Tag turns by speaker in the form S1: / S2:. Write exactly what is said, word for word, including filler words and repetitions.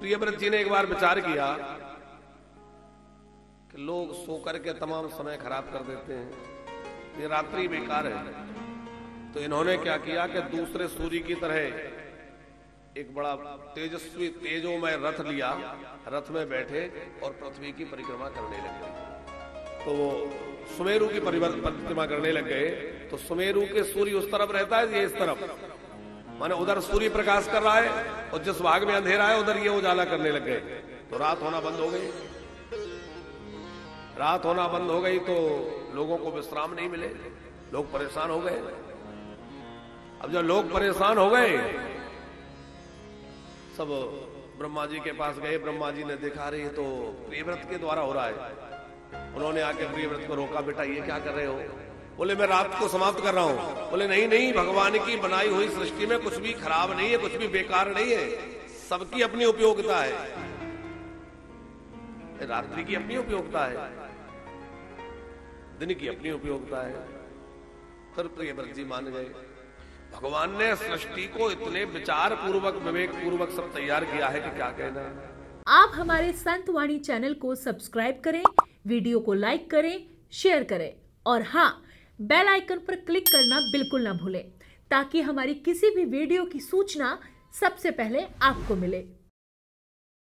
S1: प्रियव्रत जी ने एक बार विचार किया कि लोग सो करके तमाम समय खराब कर देते हैं, ये रात्रि बेकार है। तो इन्होंने क्या किया कि दूसरे सूर्य की तरह एक बड़ा तेजस्वी तेजोमय रथ लिया, रथ में बैठे और पृथ्वी की परिक्रमा करने लगे। तो वो सुमेरु की परिक्रमा करने लग गए। तो सुमेरु के सूर्य उस तरफ रहता है, ये इस तरफ, माने उधर सूर्य प्रकाश कर रहा है और जिस भाग में अंधेरा है उधर ये उजाला करने लग गए। तो रात होना बंद हो गई। रात होना बंद हो गई तो लोगों को विश्राम नहीं मिले, लोग परेशान हो गए। अब जब लोग परेशान हो गए, सब ब्रह्मा जी के पास गए। ब्रह्मा जी ने देखा रही तो प्रियव्रत के द्वारा हो रहा है। उन्होंने आके प्रियव्रत को रोका, बेटा ये क्या कर रहे हो? बोले मैं रात को समाप्त कर रहा हूं। बोले नहीं नहीं, भगवान की बनाई हुई सृष्टि में कुछ भी खराब नहीं है, कुछ भी बेकार नहीं है, सबकी अपनी उपयोगिता है। रात्रि की अपनी उपयोगिता है, दिन की अपनी उपयोगिता है। फिर प्रियव्रत जी मान गए। भगवान ने सृष्टि को इतने विचार पूर्वक, विवेक पूर्वक सब तैयार किया है कि क्या कहना।
S2: आप हमारे संत वाणी चैनल को सब्सक्राइब करें, वीडियो को लाइक करें, शेयर करें और हाँ, बेल आइकन पर क्लिक करना बिल्कुल ना भूलें, ताकि हमारी किसी भी वीडियो की सूचना सबसे पहले आपको मिले।